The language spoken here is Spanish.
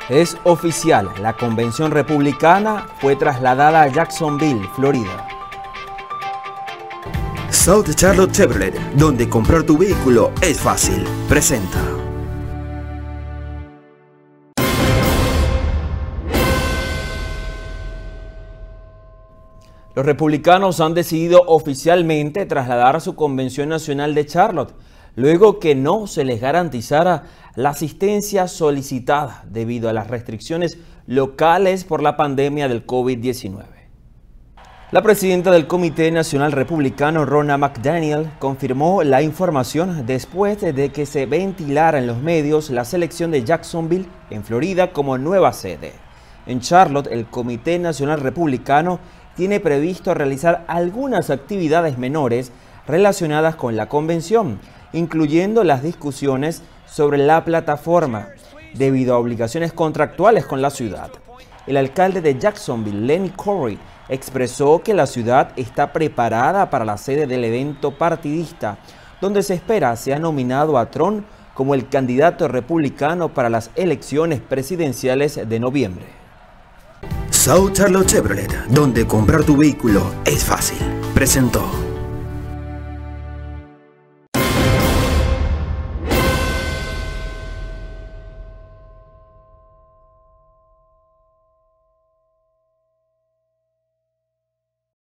Es oficial, la convención republicana fue trasladada a Jacksonville, Florida. South Charlotte Chevrolet, donde comprar tu vehículo es fácil, presenta. Los republicanos han decidido oficialmente trasladar su convención nacional de Charlotte, luego que no se les garantizara la asistencia solicitada debido a las restricciones locales por la pandemia del COVID-19. La presidenta del Comité Nacional Republicano, Ronna McDaniel, confirmó la información después de que se ventilara en los medios la selección de Jacksonville, en Florida, como nueva sede. En Charlotte, el Comité Nacional Republicano tiene previsto realizar algunas actividades menores relacionadas con la convención, incluyendo las discusiones sobre la plataforma, debido a obligaciones contractuales con la ciudad. El alcalde de Jacksonville, Lenny Curry, expresó que la ciudad está preparada para la sede del evento partidista, donde se espera sea nominado a Trump como el candidato republicano para las elecciones presidenciales de noviembre. South Charlotte Chevrolet, donde comprar tu vehículo es fácil, presentó.